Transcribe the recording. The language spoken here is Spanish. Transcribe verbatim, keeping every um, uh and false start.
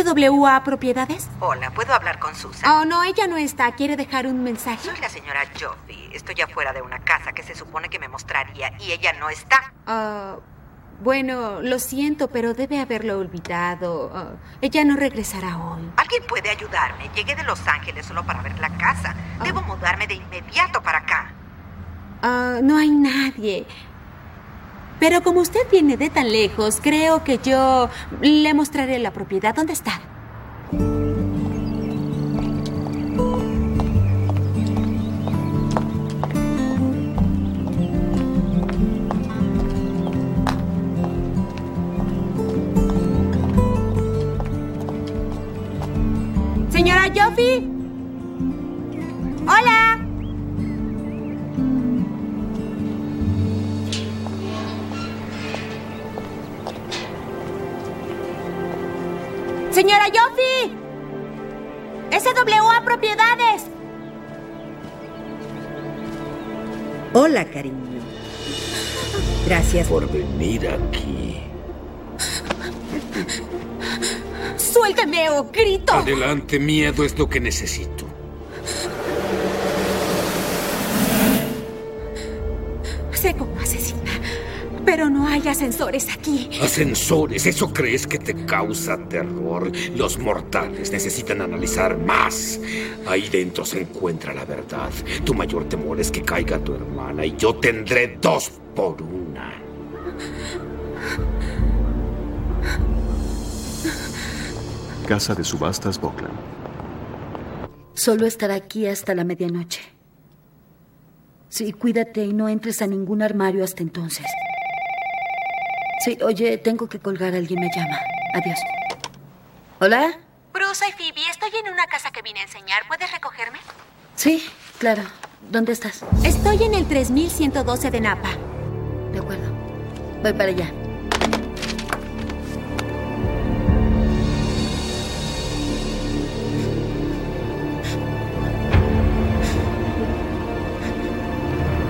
¿S W A Propiedades? Hola, ¿puedo hablar con Susan? Oh, no, ella no está. ¿Quiere dejar un mensaje? Soy la señora Joffy. Estoy afuera de una casa que se supone que me mostraría y ella no está. Ah, bueno, lo siento, pero debe haberlo olvidado. Ah, ella no regresará hoy. ¿Alguien puede ayudarme? Llegué de Los Ángeles solo para ver la casa. Debo Ah. mudarme de inmediato para acá. Ah, no hay nadie. Pero como usted viene de tan lejos, creo que yo le mostraré la propiedad. ¿Dónde está? Señora Joffy. Hola. Señora Joffy. S W A Propiedades. Hola, cariño. Gracias por venir aquí. Suélteme o grito. Adelante, miedo es lo que necesito. Sé cómo asesina, pero no hay ascensores aquí. ¿Ascensores? ¿Eso crees que te causa terror? Los mortales necesitan analizar más. Ahí dentro se encuentra la verdad. Tu mayor temor es que caiga tu hermana y yo tendré dos por una. Casa de subastas Buckland. Solo estará aquí hasta la medianoche. Sí, cuídate y no entres a ningún armario hasta entonces. Sí, oye, tengo que colgar. Alguien me llama. Adiós. ¿Hola? Bruce, soy Phoebe. Estoy en una casa que vine a enseñar. ¿Puedes recogerme? Sí, claro. ¿Dónde estás? Estoy en el tres mil ciento doce de Napa. De acuerdo. Voy para allá.